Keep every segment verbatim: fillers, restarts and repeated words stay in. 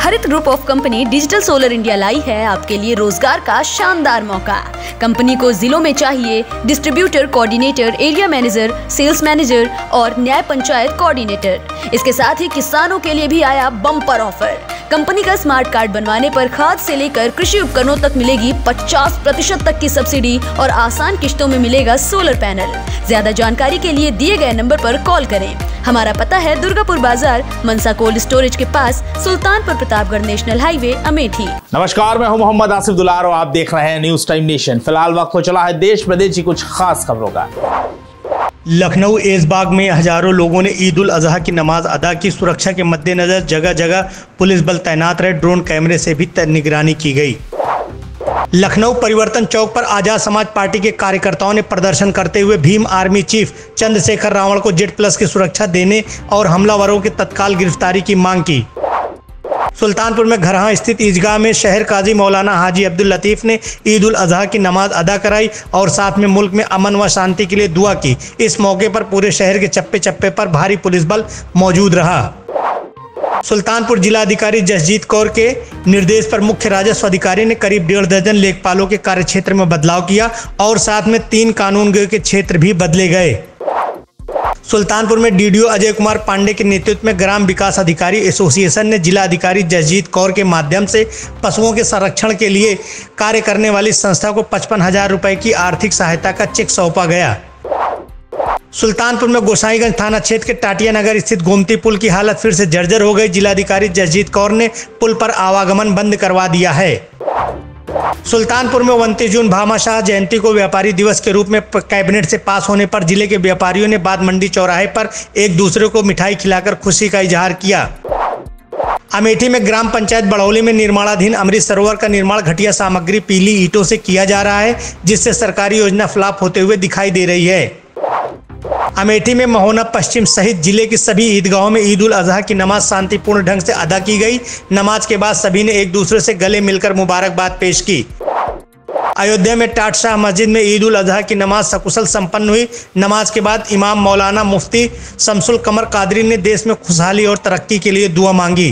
हरित group of company digital solar India लाई है आपके लिए रोजगार का शानदार मौका। कंपनी को जिलों में चाहिए distributor, coordinator, area manager, sales manager और न्याय पंचायत कोऑर्डिनेटर। इसके साथ ही किसानों के लिए भी आया बम्पर ऑफर। कंपनी का स्मार्ट कार्ड बनवाने पर खाद से लेकर कृषि उपकरणों तक मिलेगी पचास प्रतिशत तक की सब्सिडी और आसान किश्तों में मिलेगा सोलर पैनल। ज्यादा जानकारी के लिए दिए गए नंबर पर कॉल करें। हमारा पता है दुर्गापुर बाजार, मनसा कोल्ड स्टोरेज के पास, सुल्तानपुर प्रतापगढ़ नेशनल हाईवे, अमेठी। नमस्कार, मैं हूं मोहम्मद आसिफ दुलार और आप देख रहे हैं न्यूज टाइम नेशन। फिलहाल वक्त हो चला है देश प्रदेश की कुछ खास खबरों का। लखनऊ ऐशबाग में हजारों लोगों ने ईद उल अजहा की नमाज अदा की। सुरक्षा के मद्देनजर जगह जगह पुलिस बल तैनात रहे। ड्रोन कैमरे से भी निगरानी की गई। लखनऊ परिवर्तन चौक पर आजाद समाज पार्टी के कार्यकर्ताओं ने प्रदर्शन करते हुए भीम आर्मी चीफ चंद्रशेखर रावण को जेड प्लस की सुरक्षा देने और हमलावरों की तत्काल गिरफ्तारी की मांग की। सुल्तानपुर में घरहा स्थित ईदगाह में शहर काजी मौलाना हाजी अब्दुल लतीफ ने ईद उल अजहा की नमाज अदा कराई और साथ में मुल्क में अमन व शांति के लिए दुआ की। इस मौके पर पूरे शहर के चप्पे चप्पे पर भारी पुलिस बल मौजूद रहा। सुल्तानपुर जिलाधिकारी जसजीत कौर के निर्देश पर मुख्य राजस्व अधिकारी ने करीब डेढ़ दर्जन लेखपालों के कार्यक्षेत्र में बदलाव किया और साथ में तीन कानूनगो के क्षेत्र भी बदले गए। सुल्तानपुर में डीडीओ अजय कुमार पांडे के नेतृत्व में ग्राम विकास अधिकारी एसोसिएशन ने जिला अधिकारी जसजीत कौर के माध्यम से पशुओं के संरक्षण के लिए कार्य करने वाली संस्था को पचपन हजार रुपए की आर्थिक सहायता का चेक सौंपा गया। सुल्तानपुर में गोसाईगंज थाना क्षेत्र के टाटिया नगर स्थित गोमती पुल की हालत फिर से जर्जर हो गई। जिलाधिकारी जसजीत कौर ने पुल पर आवागमन बंद करवा दिया है। सुल्तानपुर में उनतीस जून भामाशाह जयंती को व्यापारी दिवस के रूप में कैबिनेट से पास होने पर जिले के व्यापारियों ने बाद मंडी चौराहे पर एक दूसरे को मिठाई खिलाकर खुशी का इजहार किया। अमेठी में ग्राम पंचायत बड़ौली में निर्माणाधीन अमृत सरोवर का निर्माण घटिया सामग्री पीली ईंटों से किया जा रहा है, जिससे सरकारी योजना फ्लॉप होते हुए दिखाई दे रही है। अमेठी में महोना पश्चिम सहित जिले की सभी ईदगाहों में ईद उल अजहा की नमाज शांतिपूर्ण ढंग से अदा की गई। नमाज के बाद सभी ने एक दूसरे से गले मिलकर मुबारकबाद पेश की। अयोध्या में टाट शाह मस्जिद में ईद उल अजहा की नमाज सकुशल संपन्न हुई। नमाज के बाद इमाम मौलाना मुफ्ती शमसुल कमर कादरी ने देश में खुशहाली और तरक्की के लिए दुआ मांगी।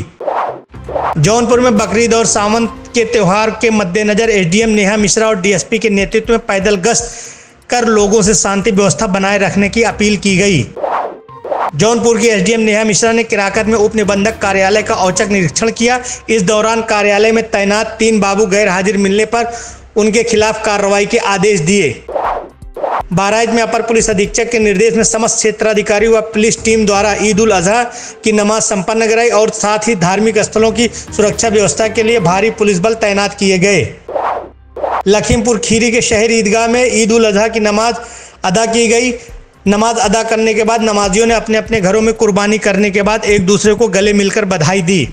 जौनपुर में बकरीद और सावन के त्योहार के मद्देनजर एसडीएम नेहा मिश्रा और डीएसपी के नेतृत्व में पैदल गश्त कर लोगों से शांति व्यवस्था बनाए रखने की अपील की गई। जौनपुर की एसडीएम नेहा मिश्रा ने किराकत में उप निबंधक कार्यालय का औचक निरीक्षण किया। इस दौरान कार्यालय में तैनात तीन बाबू गैर हाजिर मिलने पर उनके खिलाफ कार्रवाई के आदेश दिए। बहराइच में अपर पुलिस अधीक्षक के निर्देश में समस्त क्षेत्राधिकारी व पुलिस टीम द्वारा ईद उल अजहा की नमाज संपन्न कराई और साथ ही धार्मिक स्थलों की सुरक्षा व्यवस्था के लिए भारी पुलिस बल तैनात किए गए। लखीमपुर खीरी के शहर ईदगाह में ईद उल अजहा की नमाज अदा की गई। नमाज अदा करने के बाद नमाजियों ने अपने अपने घरों में कुर्बानी करने के बाद एक दूसरे को गले मिलकर बधाई दी।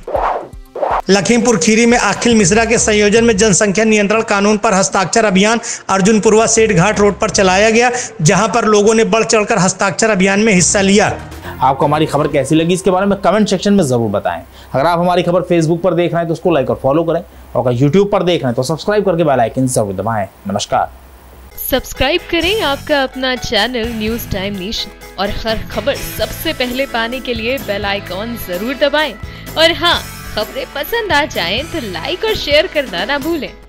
लखीमपुर खीरी में अखिल मिश्रा के संयोजन में जनसंख्या नियंत्रण कानून पर हस्ताक्षर अभियान अर्जुनपुरवा सेठ घाट रोड पर चलाया गया, जहां पर लोगों ने बढ़ चढ़कर हस्ताक्षर अभियान में हिस्सा लिया। आपको हमारी खबर कैसी लगी इसके बारे में कमेंट सेक्शन में जरूर बताएं। अगर आप हमारी खबर फेसबुक पर देख रहे हैं तो उसको लाइक और फॉलो करें, और अगर यूट्यूब पर देख रहे हैं तो सब्सक्राइब करके बेल आइकन जरूर दबाएं। नमस्कार। सब्सक्राइब करें आपका अपना चैनल न्यूज टाइम नेशन और हर खबर सबसे पहले पाने के लिए बेल आइकॉन जरूर दबाएं। और हाँ, खबरें पसंद आ जाएं तो लाइक और शेयर करना ना भूलें।